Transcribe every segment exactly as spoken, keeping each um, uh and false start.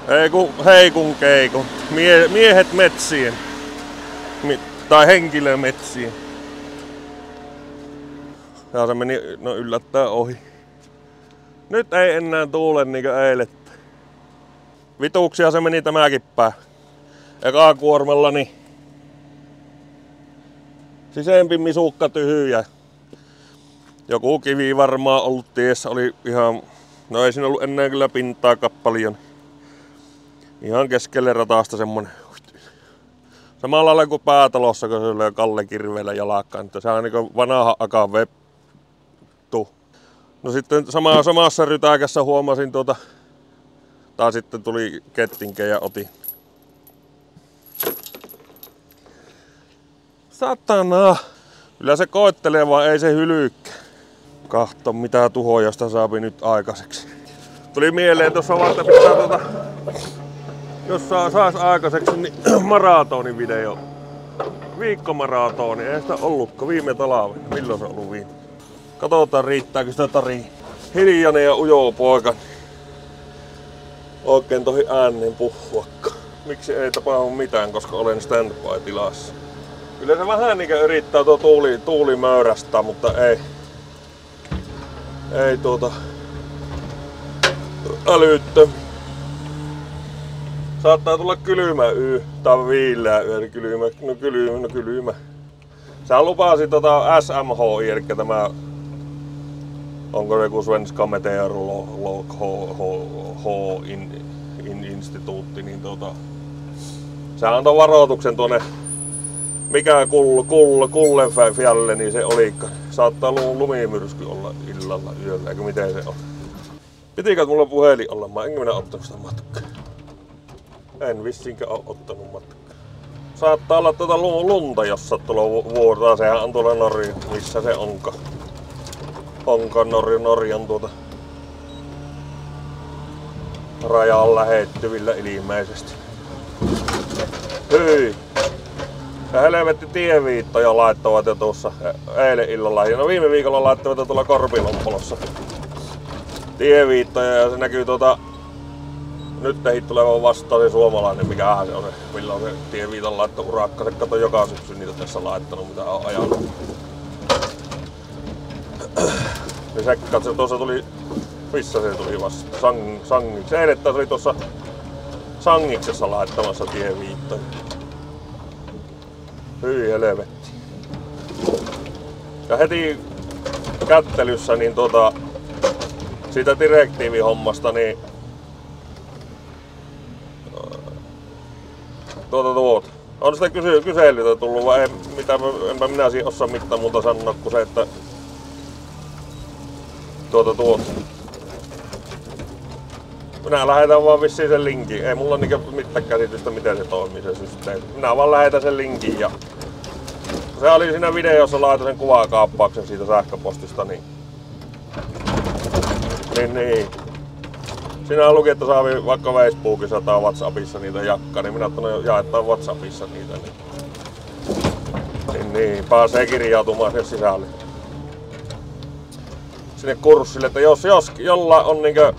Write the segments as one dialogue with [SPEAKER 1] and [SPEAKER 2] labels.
[SPEAKER 1] Ei kun heikun keikun. Mie, miehet metsiin. Mi, tai henkilö metsiin. Ja se meni no yllättäen ohi. Nyt ei enää tuule niinkö eilettä. Vituuksia se meni tämäkin pää. Ekaa kuormalla niin sisempi misukka tyhjä. Joku kivi varmaan ollut tiessä, oli ihan, no ei siinä ollut enää kyllä pintaa paljon. Ihan keskelle ratasta semmonen. Samalla lailla kuin päätalossa, kun se oli Kalle kirveellä jalakkaan, että se on niinku vanha akan vettu. No sitten sama, samassa rytäkässä huomasin tuota, tai sitten tuli kettinke ja otin. Satana! Kyllä se koettelee, vaan ei se hylykkä. Kahto mitä tuhoja sitä saapi nyt aikaiseksi. Tuli mieleen tuossa vaan, että pitää tuota, jos saa, sais aikaiseksi, niin maratonin video. Viikkomaratoni, ei sitä ollutko viime talven. Milloin se on ollut viime? Katsotaan riittääkö sitä tarinaa. Hiljainen ja ujo poika. Oikein tohi ääneen puhuakka. Miksi ei tapahdu mitään, koska olen standby-tilassa. Kyllä se vähän niinkö yrittää tuo tuuli, tuuli möyrästää, mutta ei. Ei tuota älyttö. Saattaa tulla kylmä yö tai viileä yö, kylmä, no kylmä, no kylmä. Sä lupasi tota S M H I, eli tämä, onko joku Svenska Meteorolog instituutti, niin tota, se antoi varoituksen tuonne, mikä kull, kull, Kullenfjälle, niin se oli, saattaa lumimyrsky olla illalla yöllä, eikö miten se on. Pitikö mulla puhelin olla, mä enkä minä ottanut sitä matkaa. En vissiinkään ole ottanut matkaa. Saattaa olla tuota lunta, jos sattuu vuortaa. Sehän on tuolla Norja, missä se onka. Onka Norja, Norjan tuota rajaan lähettyvillä ilmeisesti. Hyi! Ja helvetti tieviittoja laittavat jo tuossa eilen illalla. Ja no viime viikolla laittavat jo tuolla Korpilompolossa tieviittoja ja se näkyy tuota. Nyt ei tuleva vastaan se suomalainen, mikähän se on se, millä on se tieviitan laitto urakka. Se kato joka syksy niitä tässä laittanut, mitä on ajanut. Ja se katso, tuossa tuli, missä se tuli vasta? Sang, Sangiksi. Eilen taas oli tuossa Sangiksessa laittamassa tieviittoja. Hyi helvetti. Ja heti kättelyssä niin tota, siitä direktiivihommasta niin Tuota, tuota. On sitä kysy- kyselytä tullut vai en, mitä, enpä minä siihen osaa mitään muuta sanoa kuin se, että tuota tuota. Minä lähetän vaan vissiin sen linkin. Ei mulla niinkö mitään käsitystä miten se toimii se systeemi. Minä vaan lähetän sen linkin ja se oli siinä videossa laitoin sen kuvakaappauksen siitä sähköpostista niin. Niin niin. Siinä luki, että saa vaikka Facebookissa tai Whatsappissa niitä jakkaa, niin minä ajattelin, että jaetaan Whatsappissa niitä. Niin, niin, niin pääsee kirjautumaan sen sisälle. Sinne kurssille, että jos, jos jolla on niinkö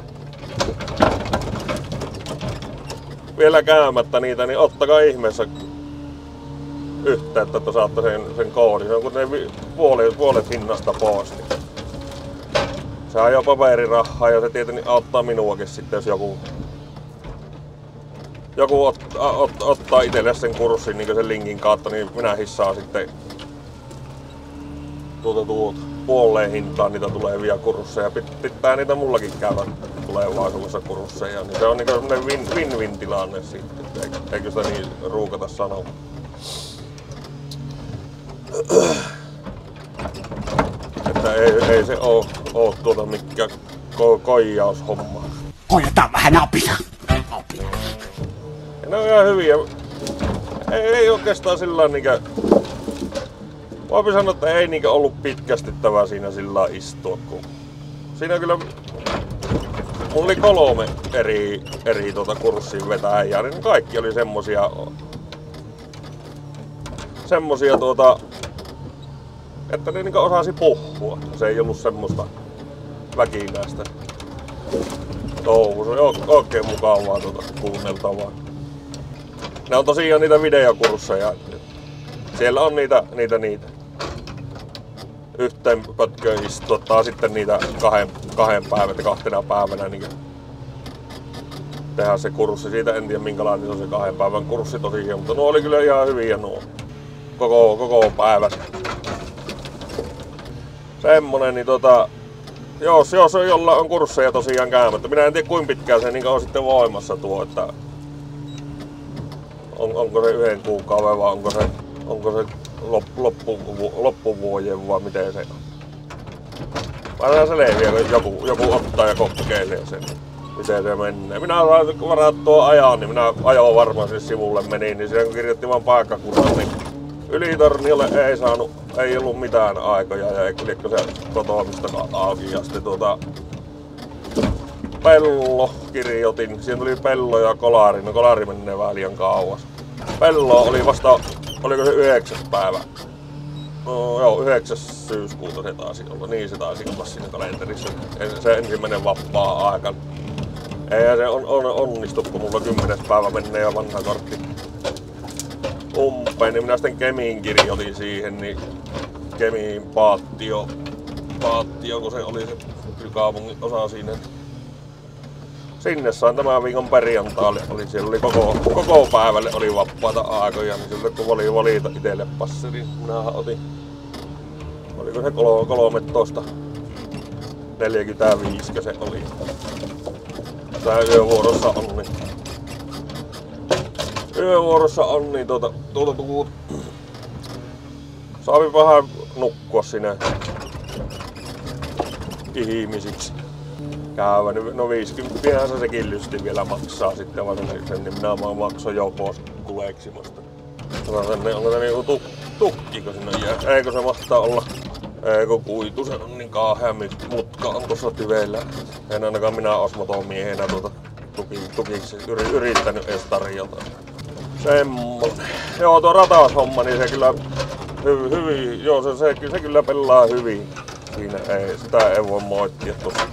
[SPEAKER 1] vielä käymättä niitä, niin ottakaa ihmeessä yhteyttä, että saatte sen, sen koodin. Se on kun ne puolet, puolet hinnasta pois. Niin. Se on jo paperirahaa ja se tietenkin auttaa minuakin sitten, jos joku, joku ot, ot, ottaa itselle sen kurssin niin sen linkin kautta, niin minä hissaan sitten tuota, tuota, puoleen hintaan niitä tulevia kursseja. Pitää niitä mullakin käydä tulevaisuudessa kursseja, niin se on niin semmoinen win-win tilanne sitten, eikö sitä niin ruukata sanoa. Että ei, ei se oo, oo tuota mikään ko, koijaushomma.
[SPEAKER 2] Koijataan vähän apina. apina.
[SPEAKER 1] Ja ne on ihan hyviä. Ei, ei oikeastaan sillä niinkö. Voipi sanoa, että ei niinkö ollut pitkästyttävää siinä sillä istua. Kun siinä kyllä. Mulla oli kolme eri, eri tuota kurssin vetäjää, niin kaikki oli semmosia. Semmosia tuota. Että ne osasi puhua. Se ei ollut semmoista väkinäistä touhu. Se on oikein mukavaa tuota kuunneltavaa. Ne on tosiaan niitä videokursseja. Siellä on niitä, niitä, niitä. Yhteen pötköön istuttaa sitten niitä kahden, kahden päivän ja kahtena päivänä niin tehdä se kurssi. Siitä en tiedä minkälainen se on se kahden päivän kurssi tosiaan, mutta nuo oli kyllä ihan hyviä nuo. Koko, koko päivän. Semmonen, niin tota... Jos, jos on jolla on kursseja tosiaan käymättä. Minä en tiedä kuinka pitkään se niin on sitten voimassa tuo, että... On, onko se yhden kuukauden vai onko se, onko se loppu, loppuvuoden vai miten se on. Varmaan se selviää, kun joku, joku ottaa ja kokeilee sen, miten se menee. Minä sain varattua ajan, niin minä ajoin varmaan sinne sivulle menin, niin siinä kun kirjoitti vaan paikkakunnan, niin Ylitorniolle ei saanut, ei ollut mitään aikoja ja ei liekö se kotoamistakaan auki. Ja sitten tuota, Pello kirjoitin, siinä tuli Pello ja Kolari, no Kolari menee vähän liian kauas. Pello oli vasta, oliko se yhdeksäs päivä? No joo, yhdeksäs syyskuuta se taisi olla, niin se taisi olla siinä kalenterissa. Se ensimmäinen vapaa-aika. Eihän se on, on, onnistu, kun mulla kymmenes päivä menee ja vanha kortti umpeen, niin minä sitten Kemiin kirjoitin siihen, niin Kemiin Paattio, Paattio, kun se oli se kaupungin osa siinä. Sinne sain tämän viikon perjantaalle, oli, siellä oli koko, koko päivälle oli vapaata aikoja, niin siltä kun oli valita itselle passi, niin minähän otin, oliko se kolmetoista neljäkymmentäviisi se oli. Tää yövuorossa on, niin yövuorossa on, niin tuota, tuota, tuota saavi vähän nukkua sinne ihmisiksi. Käyvä, no viisikymmentä se sekin lysti vielä maksaa sitten, vaan sen niin minä vaan maksoin jo pois kuleksimosta. Onko se niinku tuk, tukkiko sinne jää? Eikö se mahtaa olla? Eikö kuitu, se on niin kauhean mutka on tuossa tyveillä. En ainakaan minä osmotomiehenä tuota tuki, tukiksi yrittänyt edes tarjota. Semmonen. Joo, tuo rataushomma, niin se kyllä hyvin, hyvin joo, se, se, se kyllä pelaa hyvin. Siinä ei, sitä ei voi moittia tuossa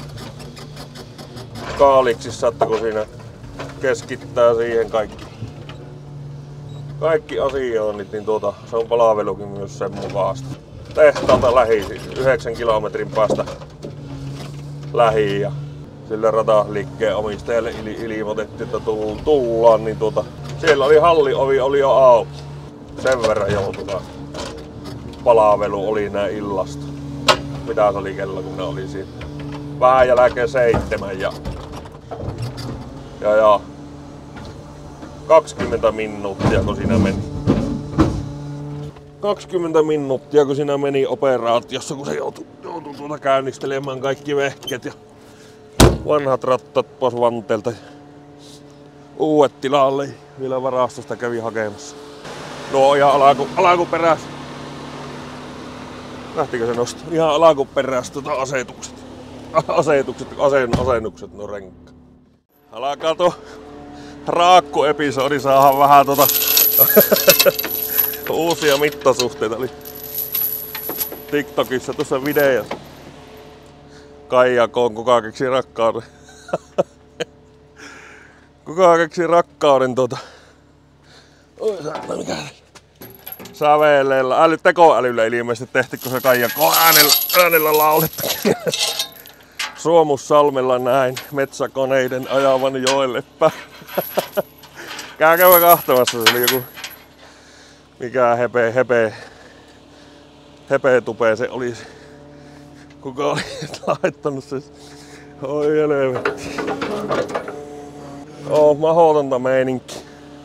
[SPEAKER 1] Kaaliksissa, että kun siinä keskittää siihen kaikki, kaikki asioinnit, niin tuota, se on palvelukin myös sen mukaista. Tehtaalta lähi, yhdeksän kilometrin päästä lähi ja sillä rataliikkeen omistajalle ilmoitettiin, että tullaan, niin tuota, siellä oli halliovi oli jo auki. Sen verran jo tuota, palvelu oli näin illasta. Mitä se oli kello, kun ne oli siinä? Vähän jälkeen seitsemän ja, ja, ja kaksikymmentä minuuttia kun siinä meni. kaksikymmentä minuuttia kun siinä meni operaatiossa, kun se joutui, joutui tuota käynnistelemään kaikki vehket ja vanhat rattat pois vanteelta. Uudet tilalle vielä varastosta kävi hakemassa. No ihan alaku, alakuperäis. Lähtikö se nostaa? Ihan alakuperäis tota asetukset. Asetukset, aseen, asennukset, no renkka. Alkaa tuo raakku-episodi saadaan vähän tota uusia mittasuhteita. Eli TikTokissa tuossa videossa. Kaija Koon, kuka keksi rakkauden. Kuka keksi rakkauden tota. Oi saatana, mikä säveleellä, äly, tekoälyllä ilmeisesti tehty, kun se Kaija Koon äänellä, äänellä laulettu. Suomussalmella näin metsäkoneiden ajavan joelle päin. Käykää kahtomassa, se oli joku mikä hepe, hepe, hepetupe se olisi. Kuka oli laittanut se? Oi helvetti. Oo, mahdotonta meininki.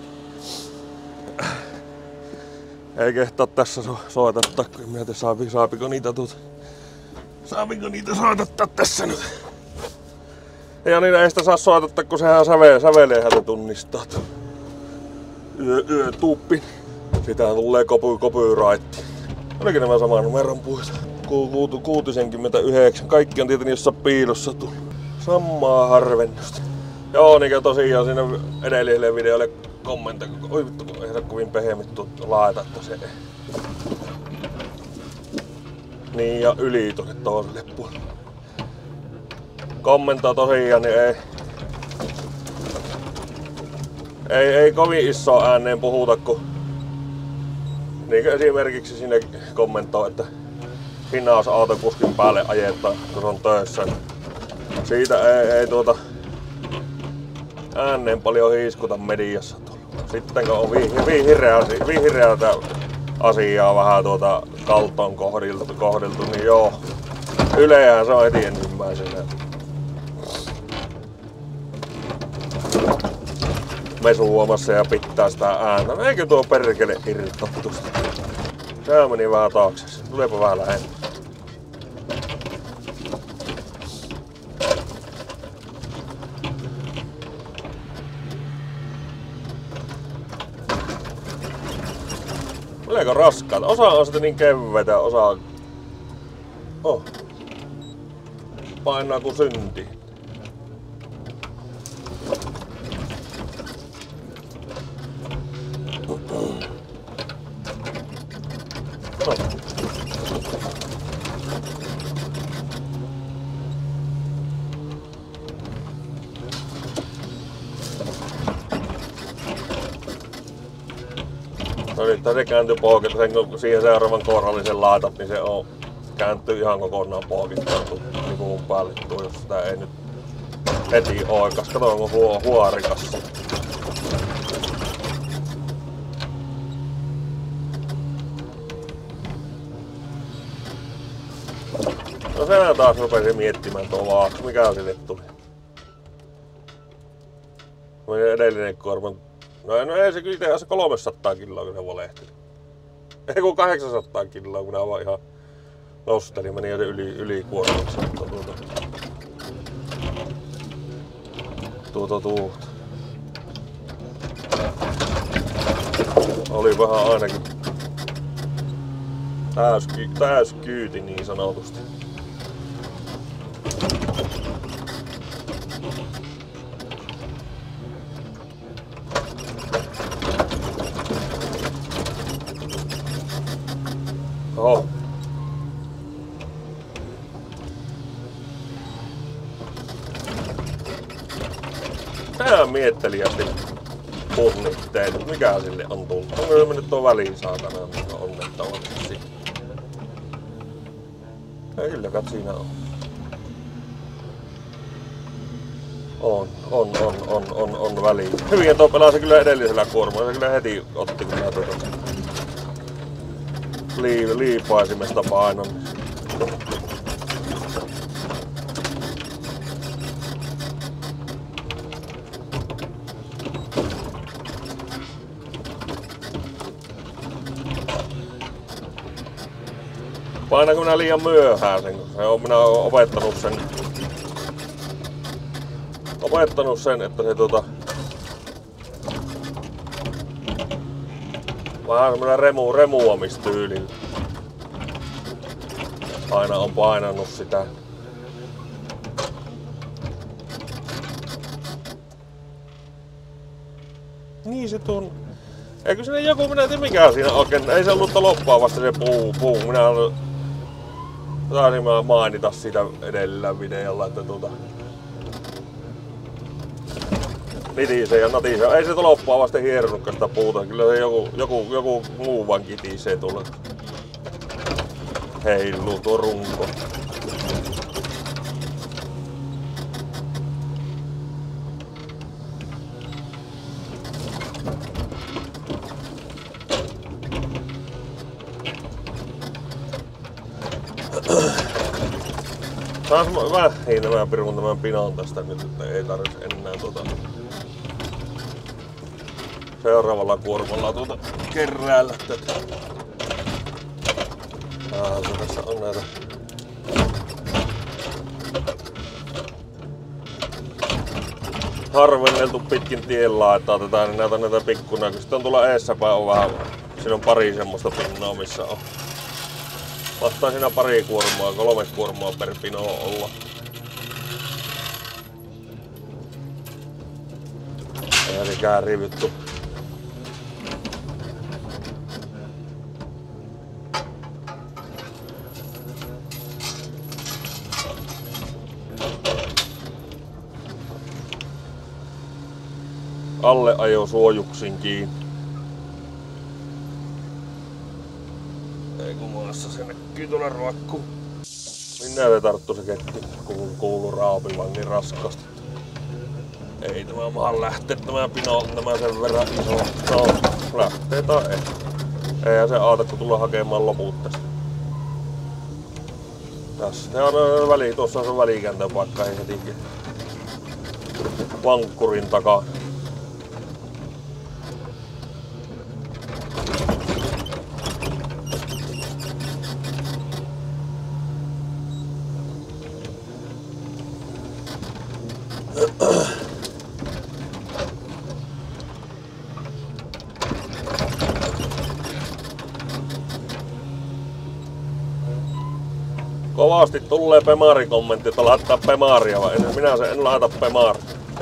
[SPEAKER 1] Ei kehtaa tässä so soitattaa, kun mietin saapi, saapiko niitä tuota. Saapiko niitä soitattaa tässä nyt? Ja niin ei sitä saa soitattaa, kun sehän säve, säveleehän se tunnistaa. Yö, yö tuuppi. Sitähän tulee kopy, kopyraitti. Olikin nämä saman numeron puhuta. kuusikymmentäyhdeksän. Kaikki on tietenkin jossain piilossa tullut. Samaa harvennusta. Joo, niin tosiaan siinä edelliselle videolle kommentteja. Oi vittu, kun ei se kovin pehmittu laita, että se ei. Niin ja yli tuonne toiselle puolelle. kommentoi tosiaan, niin ei, ei, ei kovin iso ääneen puhuta, kun niin kuin esimerkiksi sinne kommentoi, että hinausautokuskin päälle ajettaa, kun on töissä. Siitä ei, ei tuota ääneen paljon hiiskuta mediassa tullut. Sitten kun on vihreää, vihreätä asiaa vähän tuota kaltoon kohdiltu, kohdiltu, niin joo, Ylehän se on heti ensimmäisenä. Mesuomassa ja pitää sitä ääntä. No eikö tuo perkele irrittattu tuosta? Tää meni vähän taakse. Tuleepa vähän lähemmin. Melko raskaata. Osa on sitten niin kevyitä, osa oh. painaa kuin synti. No. No nyt se kääntyy poikittaa, sen kun siihen seuraavan kourallisen laitat, niin se on kääntyy ihan kokonaan poikittaa niin päälle tuo, jos sitä ei nyt heti oikas. Kato, onko huo, huorikas. No sehän taas rupesi miettimään tuo vaaks, mikä sille tuli. Meidän edellinen kuorma. No, no ei se kyllä itse asiassa kolmesataa kiloa, kun se valehteli. Ei kun kahdeksansataa kiloa, kun ne vaan ihan nosteli, meni jo yli, yli kuormaksi. Tuota, tuota, tuota. Oli vähän ainakin täysky, täyskyyti niin sanotusti. Oho. Tää miettelijästi punnitteet, että mikä sille on tullut. Onko se mennyt tuo väliin saatana onnettavasti? Ei kyllä kat siinä on. On, on, on, on, on, on väliin. Hyvin tuo pelasi kyllä edellisellä kuormalla, se kyllä heti otti kun mä tuota lii, liipaisimesta painon. Painanko minä liian myöhään sen, kun minä olen opettanut sen, opettanut sen, että se tota vähän semmoinen remu, remuamistyylillä aina on painanut sitä. Niin se tuon. Eikö sinne joku, minä en tiedä mikä siinä oikein, ei se ollut loppua vasta se puu, puu. Minä taisin mainita sitä edellä videolla, että tuota nitisee ja natisee. Ei se loppua vasta hieronnutkaan sitä puuta, kyllä se joku, joku, joku muu vaan kitisee tuolla. Heiluu tuo runko. Taas vähiin nämä pirun tämän pinon tästä nyt, että ei tarvitse enää tuota seuraavalla kuormalla tuota keräällä tätä. Ah, tässä on näitä harvenneltu pitkin tien laittaa tätä, niin näitä näitä pikkuna, kun sitten on tuolla eessäpäin on vähän, siinä on pari semmoista pinnoa missä on. Mahtaa siinä pari kuormaa, kolme kuormaa per pino olla. Eihän mikään rivittu. alle ajo suojuksin kiinni. Ei kun maassa se näkyy tuolla roikkuun. Minä se tarttu se ketti, kuulu, kuulu raapivan niin raskasti. Ei tämä maan lähtee tämä pino, tämä sen verran iso. No, lähtee tai ei. Eihän se aata kun tulla hakemaan loput tästä. Tässä on väli, tuossa on se välikääntöpaikka ei heti vankkurin takaa. Kovasti tulee Pemari-kommentti, että laittaa Pemaria, vai en, minä sen en laita Pemaria.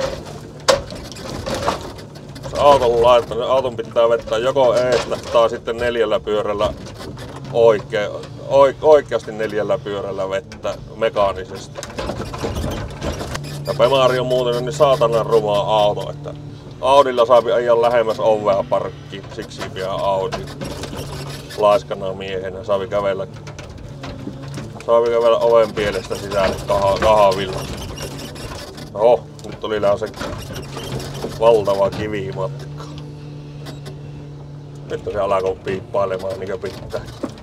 [SPEAKER 1] Jos auton laittaa, niin auton pitää vettää joko eestä tai sitten neljällä pyörällä oikein, oikeasti neljällä pyörällä vettä mekaanisesti. Ja Pemari on muuten niin saatanan ruma auto, että Audilla saapi ajaa lähemmäs ovea parkkiin, siksi pian Audi laiskana miehenä saapi kävellä. Saapi kävellä oven pielestä sisälle kahvilla. Oho, nyt tuli se valtava kivimatka. Nyt se alkoi piippailemaan niin kuin pitää.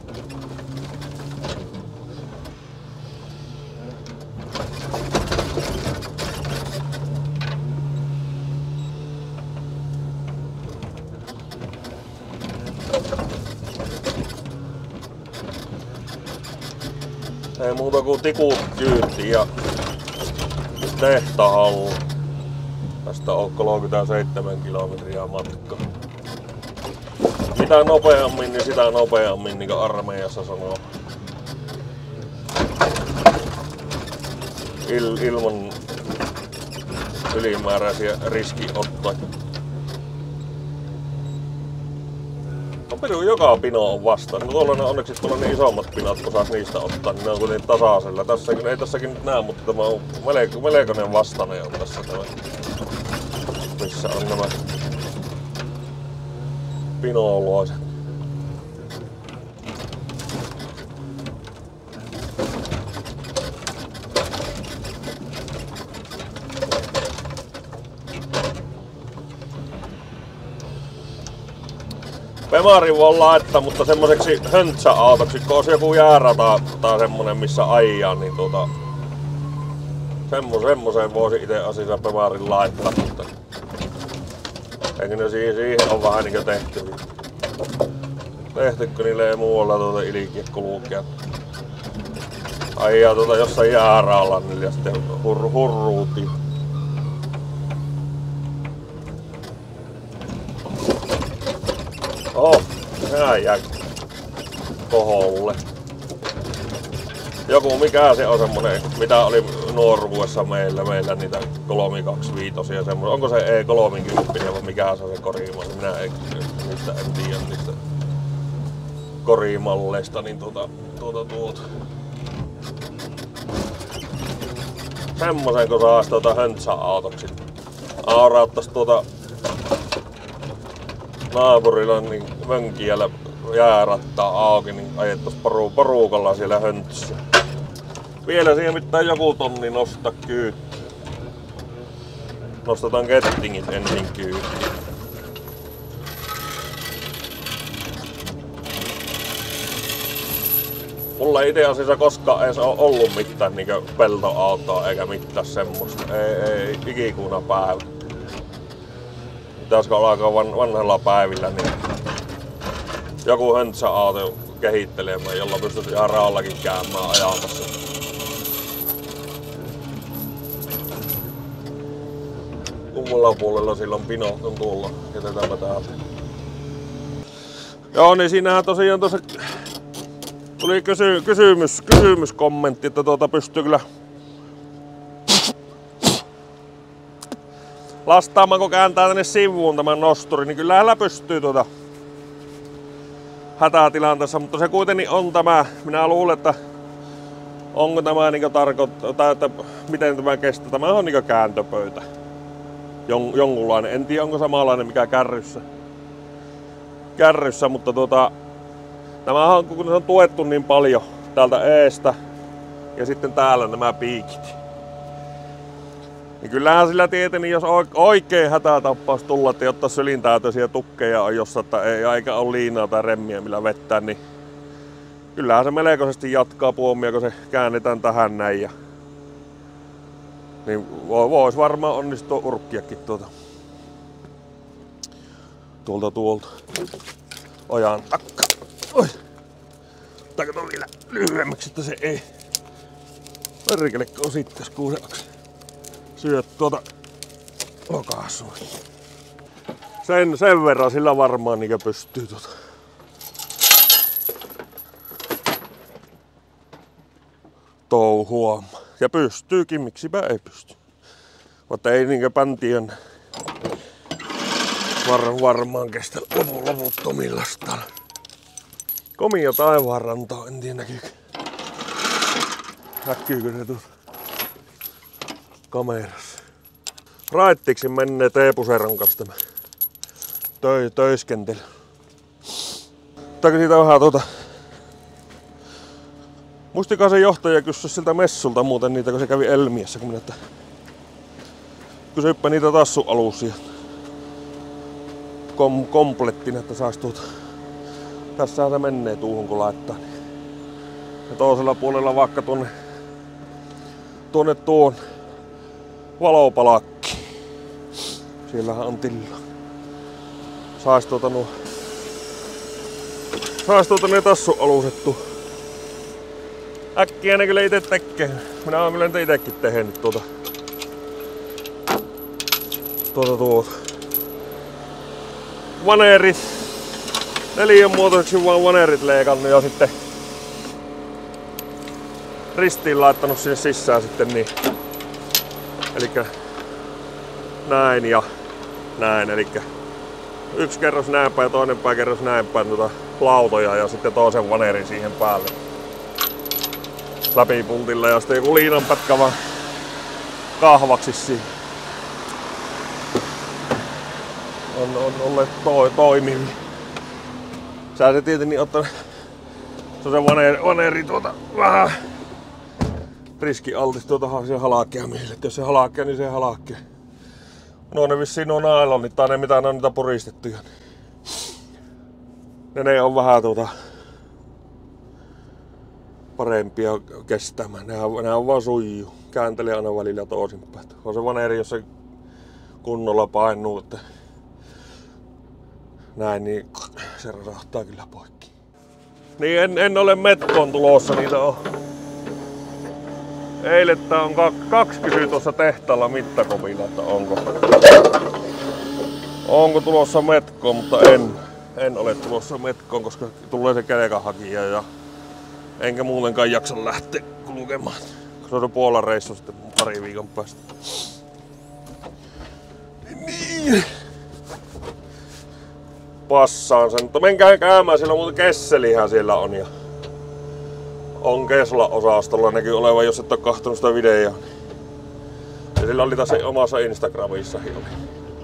[SPEAKER 1] Ei muuta kuin tikut kyytiin ja tehtahallu. Tästä on kolmekymmentäseitsemän kilometriä matkaa. Mitä nopeammin, niin sitä nopeammin, niin kuin armeijassa sanoo. Il, ilman ylimääräisiä riskiottoja. Joka pino on vastaan. No tuolla onneksi tuolla niin isommat pinat, kun saas niistä ottaa, niin ne on kuitenkin tasaisella. Tässäkin, ei tässäkin nyt näe, mutta tämä on melko, melkoinen vastainen on tässä tämä. Missä on nämä pinooluiset. Pemari voi laittaa, mutta semmoiseksi höntsäautoksi, kun olisi joku jäärata tai semmonen missä ajaa, niin tuota semmo, semmoiseen voisi itse asiassa Pemarin laittaa, mutta eikö ne siihen, siihen on vähän niinkö tehty. Tehtykö niille ei muualla tuota ilkiä kulkea. Ajaa tuota jossain jääraalla niille ja sitten hur, hurruutiin. Oho, sehän jää koholle. Joku mikä se on semmonen, mitä oli nuoruudessa meillä, meillä niitä kolme kaksikymmentäviisi ja semmoinen. Onko se E kolmekymmentä vai mikä se on se korimalli? Minä en, niistä en tiedä niistä korimalleista, niin tuota, tuota, tuota. Semmosen kun saas tuota höntsäautoksi. Aurauttais tuota naapurilla niin mönkijällä jäärattaa auki, niin ajettais poru, porukalla siellä höntsyssä. Vielä siihen pitää joku tonni nostaa kyyttiin. Nostetaan kettingit ensin kyyttiin. Mulla ei itse asiassa koskaan edes ole ollut mitään niin peltoautoa eikä mitään semmoista. Ei, ei ikikuuna päivä. Pitäisikö alkaa van, vanhalla päivillä niin joku höntsäauto kehittelemään, jolla pystyisi ihan raallakin käymään ajamassa. Kummalla puolella sillä on pino, on tuolla. Jätetäänpä täältä. Joo, niin siinähän tosiaan tuossa tuli kysy, kysymys, kysymyskommentti, että tuota pystyy kyllä lastaamaan, kun kääntää tänne sivuun tämän nosturi, niin kyllähän pystyy tuota hätätilanteessa, mutta se kuitenkin on tämä, minä luulen, että onko tämä niin tarkoittaa, tai että miten tämä kestää, tämä on niin kääntöpöytä. jon, jonkunlainen. En tiedä onko samanlainen mikä kärryssä. Kärryssä, mutta tuota, nämä on, kun ne on tuettu niin paljon täältä eestä ja sitten täällä nämä piikit. Niin kyllähän sillä tietenkin, jos oikein hätätappaus tulla, että jotta sylintäytöisiä tukkeja on jossain, että ei eikä ole liinaa tai remmiä millä vettää, niin kyllähän se melkoisesti jatkaa puomia, kun se käännetään tähän näin. Ja niin vois varmaan onnistua urkkiakin tuolta. Tuolta tuolta. Ojan takka. Oi. Tai kato vielä lyhyemmäksi, että se ei perkele osittais kuuseaksi. Syöt tuota lokaasua. Sen, sen verran sillä varmaan niinkö pystyy tuota. Touhuamaan. Ja pystyykin, miksipä ei pysty. Mutta ei niinkö päntien var, varmaan kestä lopu, loputtomillastaan. Komia taivaanrantaa, en tiedä näkyykö. Näkyykö se tuossa kamerassa. Raittiksi menee Teepuseron kanssa tämä töi, töiskentely. Ottaako siitä vähän tuota... Muistikaa se johtaja kysyä siltä messulta muuten niitä, kun se kävi Elmiessä, kun minä että... Kysyppä niitä tassualusia. Kom, komplettina, että sais tuota... Tässähän se menee tuuhun kun laittaa. Ja toisella puolella vaikka tuonne... Tuonne tuon... Valopalakki. Siellähän on tilla. Sais tuota nuo... Sais tuota ne tassualusettua. Äkkiä ne kyllä ite tekee. Minä oon kyllä itekin tehnyt tuota. Tuota tuota. Vaneerit. Neliön muotoiseksi vaan vaneerit leikannut ja sitten ristiin laittanut sinne sisään sitten niin. Elikkä näin ja näin. Elikkä yksi kerros näin päin ja toinen päin kerros näin päin tuota lautoja ja sitten toisen vaneerin siihen päälle. Läpi pultilla ja sitten joku liinanpätkä vaan kahvaksi siihen. On, on olleet to, toimivia. Sä se tietenkin ottanut se on se vaneeri, vaneeri tuota vähän riskialtis tuota halakea miehille. Jos se halakea, niin se halakea. No ne vissiin on nailonit tai ne mitä ne on niitä puristettuja. Ne, ne on vähän tuota parempia kestämään. Nehän, nehän on vaan suijuu. Kääntelee aina välillä toisinpäin. On se vaneeri, jos se kunnolla painuu, että näin, niin se rasahtaa kyllä poikki. Niin en, en ole metkoon tulossa, niitä on. Eilettä on kaksi, kaksi kysy tuossa tehtaalla mittakopilla, että onko, onko tulossa metkoon, mutta en, en ole tulossa metkoon, koska tulee se kelekahakija ja enkä muutenkaan jaksa lähteä kulkemaan. Se on Puolan reissu sitten pari viikon päästä. Niin. Passaan sen, mutta menkää käymään, siellä on muuten Kesselihän siellä on ja on Kesla-osastolla näkyy olevan, jos et ole kahtonut sitä videoa. Ja sillä oli tässä omassa Instagramissakin oli.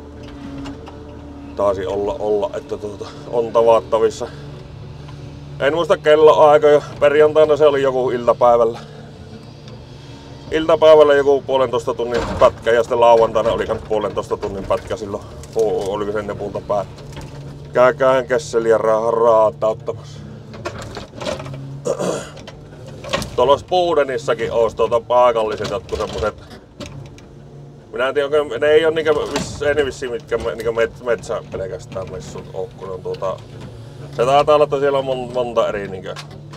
[SPEAKER 1] Taisi olla, olla että tuota, on tavattavissa. En muista kelloaikoja, perjantaina se oli joku iltapäivällä. Iltapäivällä joku puolentoista tunnin pätkä ja sitten lauantaina oli kans puolentoista tunnin pätkä silloin. Oliko se ennen puolta päättä. Käykään Kesseliä raatauttamassa. Tuolla Spudenissakin ois tuota paikalliset jotkut semmoset. Minä en tiedä, ne ei oo niinkö, ei ne vissiin mitkä niinkö metsä pelkästään messut oo, kun on tuota. Se taitaa olla, että siellä on monta, monta eri niinkö.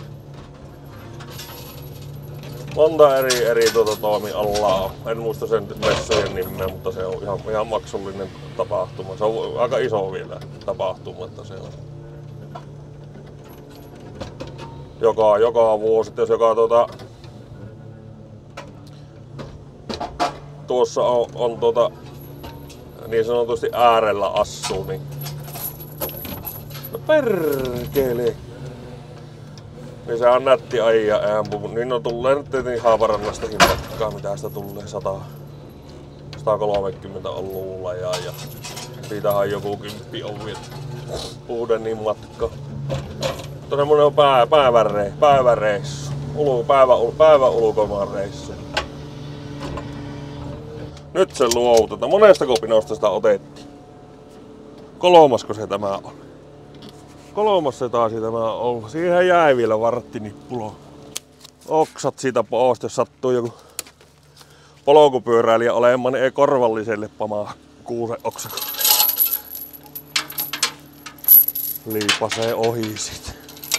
[SPEAKER 1] Monta eri, eri tuota toimialaa. En muista sen messujen nimeä, mutta se on ihan, ihan maksullinen tapahtuma. Se on aika iso vielä tapahtuma, että se on. Joka, joka vuosi, jos joka tuota, tuossa on, on tuota, niin sanotusti äärellä assuu, niin no perkele. Niin se on nätti ajia, eihän puhu. Niin on tulee nyt tietenkin Haaparannastakin matkaa, mitä sitä tulee sataa. sata kolmekymmentä on luulla ja, ja siitähän joku kymppi on vielä uuden niin matka. Mutta semmonen on pää, päiväreissu, päiväreissu. Ulu, päivä, päivä ulkomaan reissu. Nyt se luovutetaan. Monestako pinosta sitä otettiin? Kolmasko se tämä on? Kolmas se taisi tämä on. Siihen jäi vielä varttinippulo. Oksat siitä pois, jos sattuu joku polkupyöräilijä olemaan, niin ei korvalliselle pamaa kuusen oksa. Liipasee ohi sit.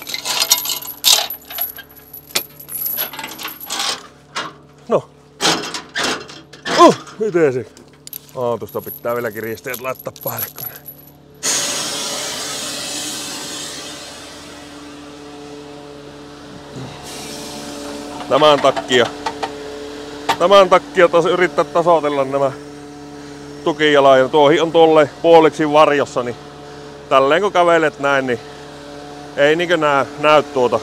[SPEAKER 1] No. Uh, miten se? Autosta pitää vielä kiristeet laittaa päälle. Tämän takia, tämän takia tos yrittää tasoitella nämä tukijalat ja tuohi on tuolle puoliksi varjossa, niin tälleen kun kävelet näin, niin ei niinkö nää, näy tuota,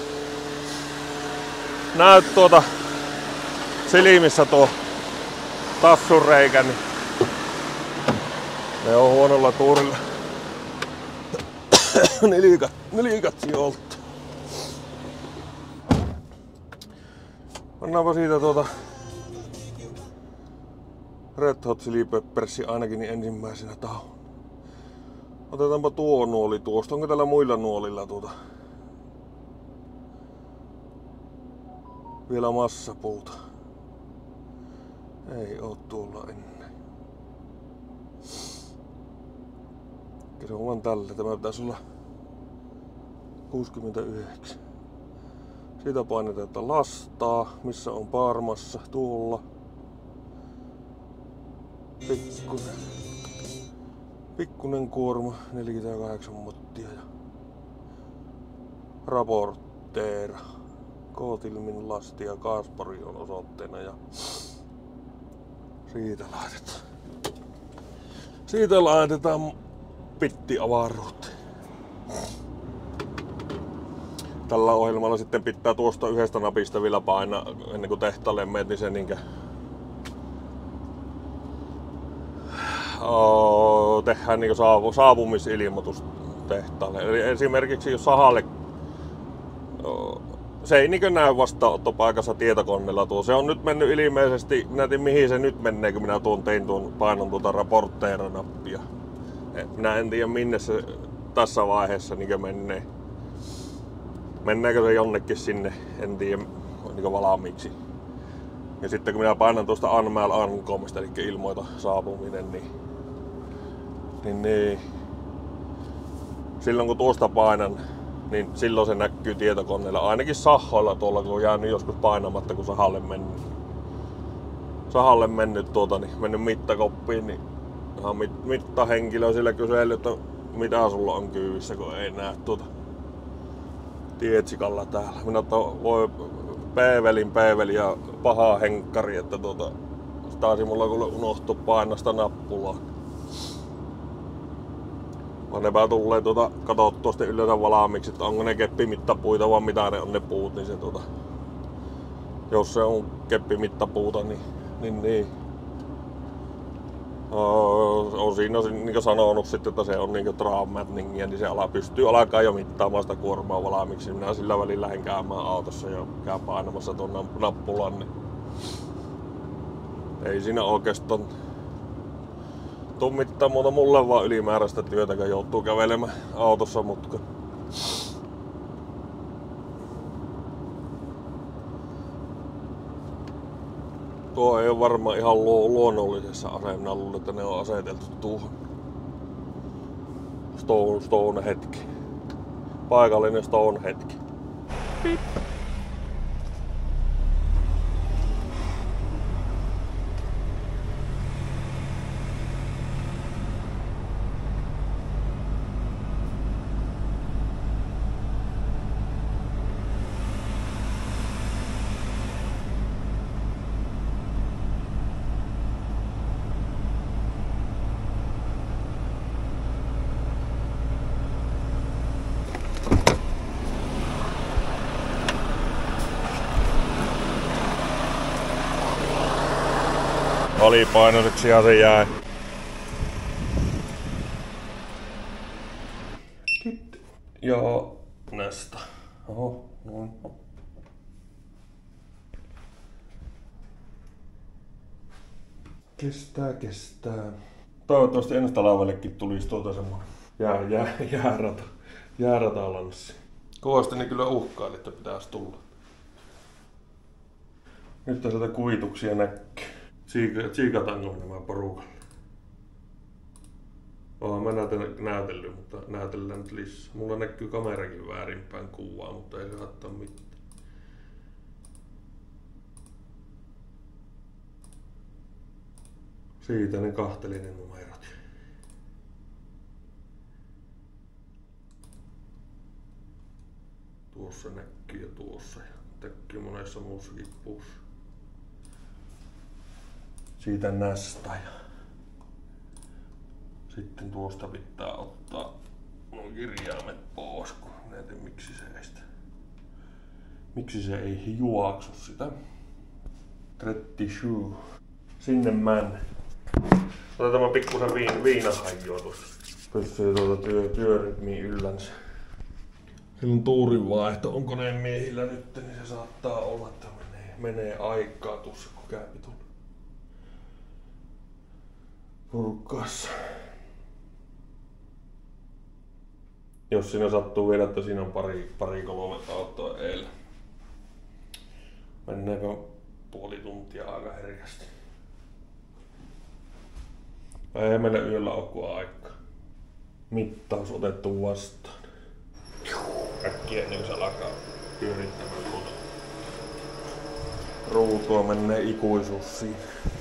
[SPEAKER 1] näy tuota silmissä tuo tassun reikä, niin ne on huonolla tuurilla. Nilikat, nilikat sieltä. Pannaanpa siitä tuota Red Hot Chili Peppersi ainakin niin ensimmäisenä tahon. Otetaanpa tuo nuoli tuosta. Onko tällä muilla nuolilla tuota vielä massapuuta? Ei oo tuolla ennen. Se on vaan tällä. Tämä pitäisi olla kuusikymmentäyhdeksän. Siitä painetaan, että lastaa, missä on parmassa, tuolla. Pikkunen. Pikkunen kuorma, neljäkymmentäkahdeksan mottia ja raporteera. Kootilmin lasti ja Kaspari on osoitteena ja siitä laitetaan. Siitä laitetaan pitti avaruuteen. Tällä ohjelmalla sitten pitää tuosta yhdestä napista vielä painaa ennen kuin tehtaalle menet, niin se niinkö oh, tehdään niinkö saapu, saapumisilmoitus tehtaalle. Eli esimerkiksi jos sahalle oh, se ei niinkö näy vastaanottopaikassa tietokoneella tuo. Se on nyt mennyt ilmeisesti, minä tiedän mihin se nyt menee, kun minä tuon tein tuon painon tuota raporteera-nappia. Minä en tiedä minne se tässä vaiheessa niinkö menee. Menneekö se jonnekin sinne, en tiedä, niin valmiiksi. Ja sitten kun minä painan tuosta Unmail Uncomesta, eli ilmoita saapuminen, niin, niin, niin silloin kun tuosta painan, niin silloin se näkyy tietokoneella. Ainakin sahoilla tuolla, kun on jäänyt joskus painamatta, kun sahalle mennyt. Sahalle mennyt tuota, niin mennyt mittakoppiin, niin ihan mit, mittahenkilö sillä kysely, että mitä sulla on kyyvissä, kun ei näe tuota tietsikalla täällä. Minä että voi peevelin peeveli ja paha henkkari, että tuota, taisi mulla kuule unohtu painasta nappulaa. Vaan nepä tulee tuota, katsottua sitten yleensä valmiiksi, että onko ne keppimittapuita vai mitä ne on ne puut, niin se tuota, jos se on keppimittapuuta, niin, niin, niin on siinä niin sanonut sitten, että se on niin traummatningia, niin se ala pystyy alkaa jo mittaamaan sitä kuormaa valmiiksi. Minä sillä välin lähden käymään autossa ja käyn painamassa tuon nappulan, niin ei siinä oikeastaan tuu mitään muuta mulle vaan ylimääräistä työtä, kun joutuu kävelemään autossa mutka. Tuo ei ole varmaan ihan luonnollisessa aseessa. Minä luulen, että ne on aseteltu tuohon. Stone, stone hetki. Paikallinen stone hetki. Pip. alipainoiseksi ja se jäi. Ja nästä. Oho, noin. Kestää, kestää. Toivottavasti ensi talvellekin tulisi tuota semmoinen jää, jää, jäärata, jäärata-lanssi. Kovasti ne kyllä uhkaili, että pitäisi tulla. Nyt sieltä kuvituksia näkyy. Tsiikatanko nämä porukalle. Oon mä näytellyt, näytellyt, mutta näytellään nyt lisää. Mulla näkyy kamerakin väärinpäin kuvaa, mutta ei se haittaa mitään. Siitä ne kahteli ne numerot. Tuossa näkyy ja tuossa ja näkyy monessa muussakin puussa. Siitä nästä ja sitten tuosta pitää ottaa nuo kirjaimet pois, kun näitä miksi se ei sitä. Miksi se ei juoksu sitä. Tretti shoe. Sinne män. Otetaan pikkusen viin, viinahajua tuossa. Pysyy tuota työ, työrytmiin yllänsä. Sillä on tuurinvaihto. On koneen miehillä nyt, niin se saattaa olla, että menee, menee aikaa tuossa, kun käypi tuolla purkkaassa. Jos siinä sattuu vielä, että siinä on pari, pari kolme autoa eellä. Mennäänkö puoli tuntia aika herkästi? Ei meillä yöllä ole kuin aikaa. Mittaus otettu vastaan. Äkkiä ennen kuin se alkaa pyörittämään tuota ruutua, menee ikuisuus siinä.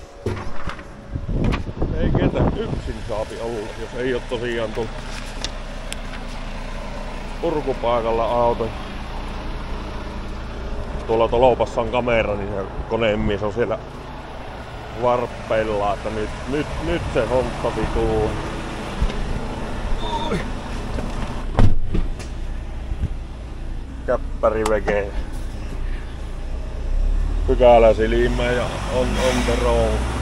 [SPEAKER 1] Ei ketä yksin saapi olla, jos ei oo tosiaan tullut purkupaikalla auto. Tuolla tolopassa on kamera, niin se konemies on siellä varppeillaan, että nyt, nyt, nyt se hontta vituu. Käppäri vekee. Pykälä silmä ja on on the road.